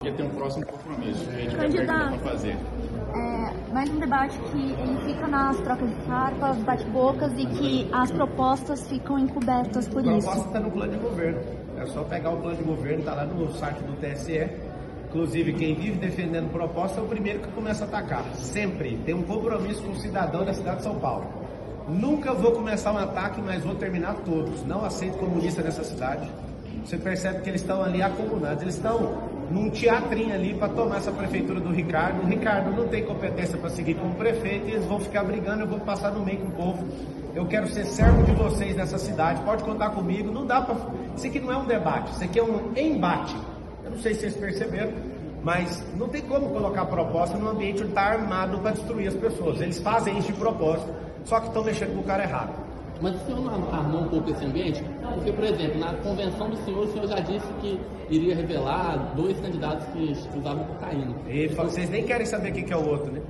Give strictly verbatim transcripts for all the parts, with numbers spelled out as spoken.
Tem um próximo compromisso, a gente vai Candidato, para fazer. É, mais um debate que ele fica nas trocas de farpas, bate-bocas e que as propostas ficam encobertas por a isso. A proposta está no plano de governo. É só pegar o plano de governo, está lá no site do T S E. Inclusive, quem vive defendendo proposta é o primeiro que começa a atacar. Sempre tem um compromisso com o cidadão da cidade de São Paulo. Nunca vou começar um ataque, mas vou terminar todos. Não aceito comunista nessa cidade. Você percebe que eles estão ali acomunados. Eles estão num teatrinho ali para tomar essa prefeitura do Ricardo. O Ricardo não tem competência para seguir como prefeito e eles vão ficar brigando. Eu vou passar no meio com o povo. Eu quero ser servo de vocês nessa cidade. Pode contar comigo. Não dá para. Isso aqui não é um debate. Isso aqui é um embate. Eu não sei se vocês perceberam, mas não tem como colocar proposta num ambiente onde está armado para destruir as pessoas. Eles fazem isso de propósito, só que estão mexendo com o cara errado. Mas o senhor não armou um pouco esse ambiente? Porque, por exemplo, na convenção do senhor, o senhor já disse que iria revelar dois candidatos que usavam cocaína. E vocês nem querem saber quem que é o outro, né?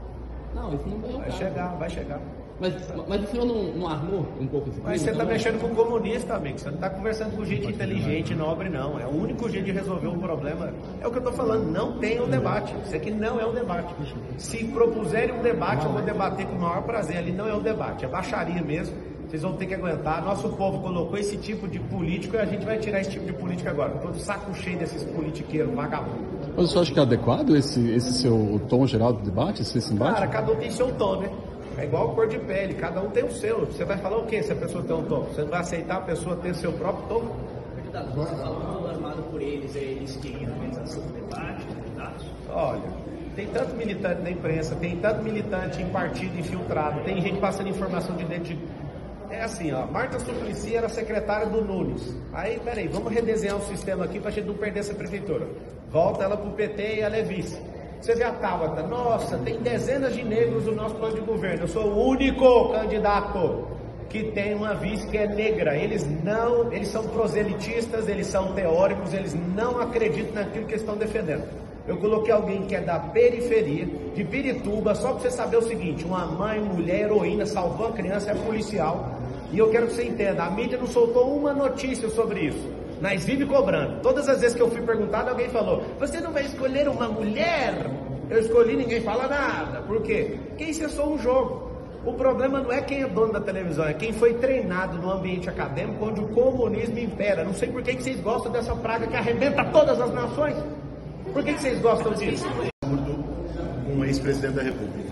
Não, isso não veio. Vai chegar, vai chegar. Mas, mas o senhor não, não armou um pouco esse Mas você está mexendo com o comunista, amigo. Você não está conversando com gente inteligente, nobre, não. É o único jeito de resolver um problema. É o que eu estou falando. Não tem um debate. Isso aqui não é um debate. Se propuserem um debate, eu vou debater com o maior prazer. Ali não é um debate. É baixaria mesmo. Vocês vão ter que aguentar. Nosso povo colocou esse tipo de político e a gente vai tirar esse tipo de político agora. Estou do saco cheio desses politiqueiros vagabundos. Mas você acha que é adequado esse, esse seu tom geral do debate, esse embate? Cara, cada um tem seu tom, né? É igual a cor de pele, cada um tem o seu. Você vai falar o quê se a pessoa tem um tom? Você não vai aceitar a pessoa ter seu próprio tom? Candidato, você falou armado por eles, é eles que têm a organização do debate, candidatos? Olha, tem tanto militante na imprensa, tem tanto militante em partido infiltrado, tem gente passando informação de dentro de... É assim, ó, Marta Suplicy era secretária do Nunes. Aí, peraí, vamos redesenhar o sistema aqui pra gente não perder essa prefeitura. Volta ela pro P T e ela é vice. Você vê a Tabata, nossa, tem dezenas de negros no nosso plano de governo. Eu sou o único candidato que tem uma vice que é negra. Eles não, eles são proselitistas, eles são teóricos, eles não acreditam naquilo que eles estão defendendo. Eu coloquei alguém que é da periferia, de Pirituba, só para você saber o seguinte: uma mãe, mulher, heroína, salvou a criança, é policial. E eu quero que você entenda, a mídia não soltou uma notícia sobre isso. Nós vive cobrando. Todas as vezes que eu fui perguntado, alguém falou: você não vai escolher uma mulher? Eu escolhi, ninguém fala nada. Por quê? Quem cessou um jogo. O problema não é quem é dono da televisão, é quem foi treinado no ambiente acadêmico onde o comunismo impera. Não sei por que vocês gostam dessa praga que arrebenta todas as nações. Por que vocês gostam disso? Um ex-presidente da República.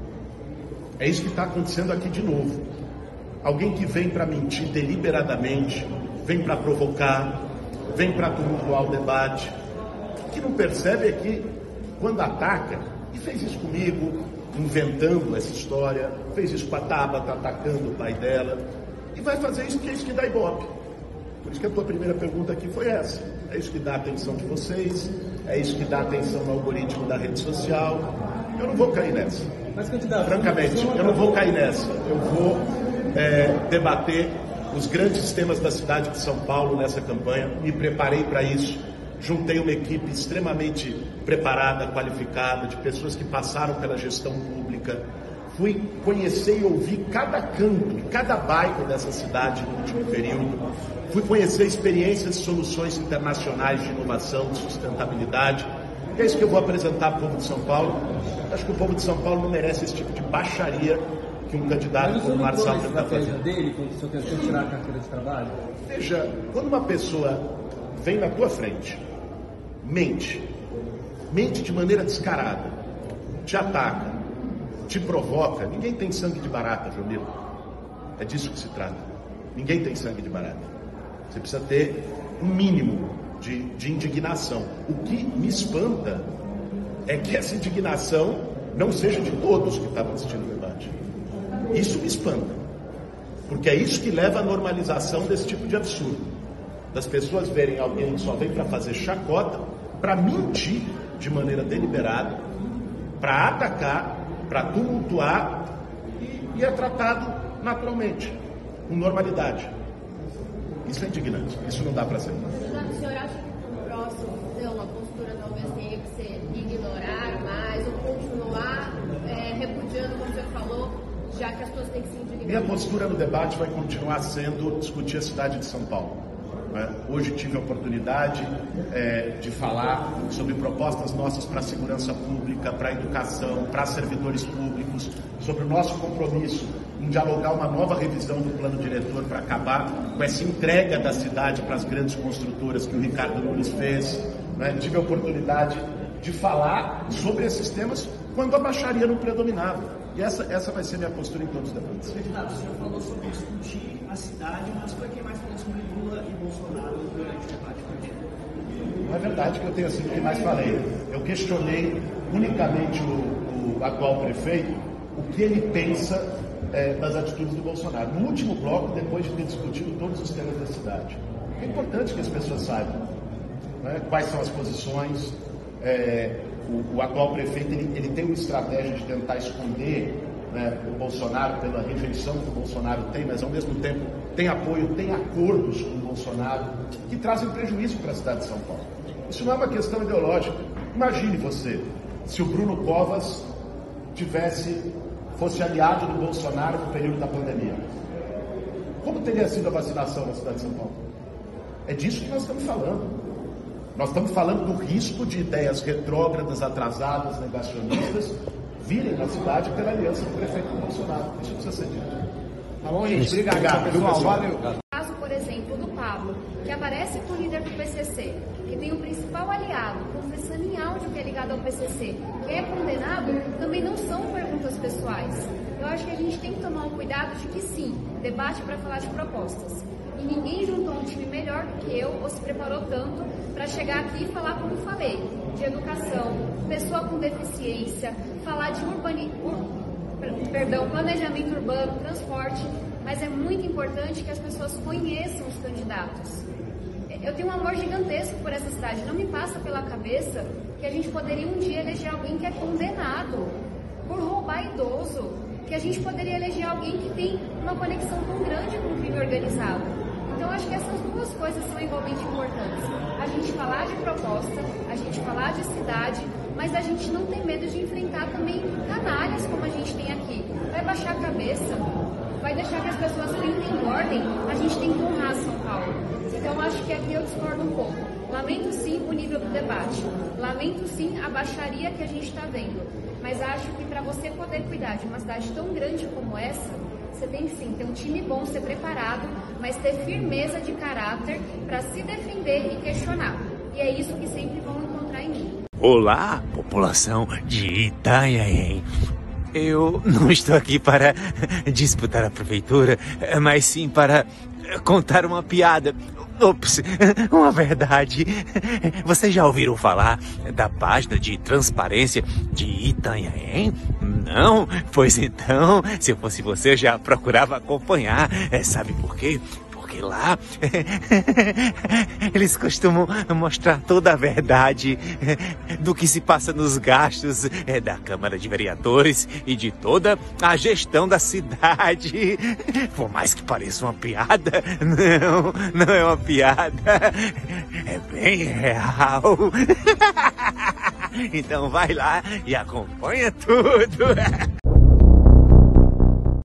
É isso que está acontecendo aqui de novo. Alguém que vem para mentir deliberadamente, vem para provocar, vem para tumultuar o debate. O que não percebe é que, quando ataca, e fez isso comigo, inventando essa história, fez isso com a Tabata, atacando o pai dela, e vai fazer isso porque é isso que dá ibope. Por isso que a tua primeira pergunta aqui foi essa. É isso que dá a atenção de vocês, é isso que dá atenção no algoritmo da rede social. Eu não vou cair nessa. Mas, candidato, francamente, eu não vou cair nessa. Eu vou é, debater os grandes temas da cidade de São Paulo nessa campanha. Me preparei para isso. Juntei uma equipe extremamente preparada, qualificada, de pessoas que passaram pela gestão pública. Fui conhecer e ouvir cada canto, cada bairro dessa cidade no último período. Fui conhecer experiências e soluções internacionais de inovação, de sustentabilidade. E é isso que eu vou apresentar para o povo de São Paulo. Acho que o povo de São Paulo não merece esse tipo de baixaria que um candidato como o Marçal está fazendo. Dele, quando o senhor tentou tirar a carteira de trabalho? Veja, quando uma pessoa vem na tua frente, mente, mente de maneira descarada, te ataca, te provoca, ninguém tem sangue de barata, Jamil. É disso que se trata. Ninguém tem sangue de barata. Você precisa ter um mínimo de, de indignação. O que me espanta é que essa indignação não seja de todos que estavam assistindo o debate. Isso me espanta. Porque é isso que leva à normalização desse tipo de absurdo. Das pessoas verem alguém que só vem para fazer chacota, para mentir de maneira deliberada, para atacar, para tumultuar e, e é tratado naturalmente, com normalidade. Isso é indignante, isso não dá para ser. O senhor acha que no próximo ter uma postura talvez tenha que ser ignorar mais ou continuar é, repudiando, como o senhor falou, já que as pessoas têm que se indignar? Minha postura no debate vai continuar sendo discutir a cidade de São Paulo. Hoje tive a oportunidade é, de falar sobre propostas nossas para a segurança pública, para a educação, para servidores públicos, sobre o nosso compromisso em dialogar uma nova revisão do plano diretor para acabar com essa entrega da cidade para as grandes construtoras que o Ricardo Nunes fez. Né? Tive a oportunidade de falar sobre esses temas quando a baixaria não predominava. E essa, essa vai ser minha postura em todos os debates. Candidato, o senhor falou sobre discutir a cidade, mas foi quem mais falou sobre Lula e Bolsonaro durante o debate político? Não é verdade que eu tenha sido quem mais falei. Eu questionei unicamente o, o atual prefeito, o que ele pensa é, das atitudes do Bolsonaro. No último bloco, depois de ter discutido todos os temas da cidade. É importante que as pessoas saibam, né, quais são as posições. É, o, o atual prefeito ele, ele tem uma estratégia de tentar esconder, né, o Bolsonaro pela rejeição que o Bolsonaro tem, mas ao mesmo tempo tem apoio, tem acordos com o Bolsonaro que trazem prejuízo para a cidade de São Paulo. Isso não é uma questão ideológica. Imagine você, se o Bruno Covas tivesse, fosse aliado do Bolsonaro no período da pandemia. Como teria sido a vacinação na cidade de São Paulo? É disso que nós estamos falando. Nós estamos falando do risco de ideias retrógradas, atrasadas, negacionistas, virem na cidade pela aliança do prefeito com o Bolsonaro. Isso precisa ser dito. Tá bom, gente? Obrigado, Obrigado pessoal. pessoal. Valeu. Caso, por exemplo, do Pablo, que aparece com o líder do P C C, que tem o principal aliado, confessando em áudio que é ligado ao P C C, que é condenado, também não são perguntas pessoais. Eu acho que a gente tem que tomar um cuidado de que sim, debate para falar de propostas. E ninguém juntou um time melhor do que eu ou se preparou tanto para chegar aqui e falar como falei, de educação, pessoa com deficiência, falar de urbani... Ur... Perdão, planejamento urbano, transporte, mas é muito importante que as pessoas conheçam os candidatos. Eu tenho um amor gigantesco por essa cidade, não me passa pela cabeça que a gente poderia um dia eleger alguém que é condenado por roubar idoso, que a gente poderia eleger alguém que tem uma conexão tão grande com o crime organizado. Então, acho que essas duas coisas são igualmente importantes. A gente falar de proposta, a gente falar de cidade, mas a gente não tem medo de enfrentar também canalhas como a gente tem aqui. Vai baixar a cabeça, vai deixar que as pessoas tentem em ordem, a gente tem que honrar São Paulo. Então, acho que aqui eu discordo um pouco. Lamento sim o nível do debate, lamento sim a baixaria que a gente está vendo, mas acho que para você poder cuidar de uma cidade tão grande como essa, você tem sim ter um time bom, ser preparado, mas ter firmeza de caráter para se defender e questionar. E é isso que sempre vão encontrar em mim. Olá, população de Itanhaém. Eu não estou aqui para disputar a prefeitura, mas sim para contar uma piada. Ops, uma verdade. Vocês já ouviram falar da página de transparência de Itanhaém? Não? Pois então, se eu fosse você, eu já procurava acompanhar. É, sabe por quê? Porque lá eles costumam mostrar toda a verdade do que se passa nos gastos da Câmara de Vereadores e de toda a gestão da cidade. Por mais que pareça uma piada, não, não é uma piada, é bem real. Então vai lá e acompanha tudo.